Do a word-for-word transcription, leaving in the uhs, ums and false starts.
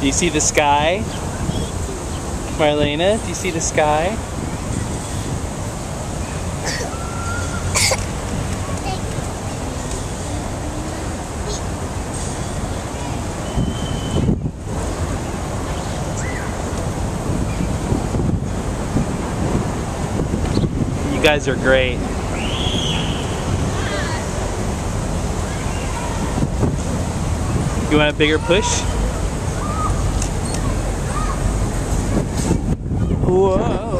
Do you see the sky? Marlena, do you see the sky? You guys are great. You want a bigger push? Whoa.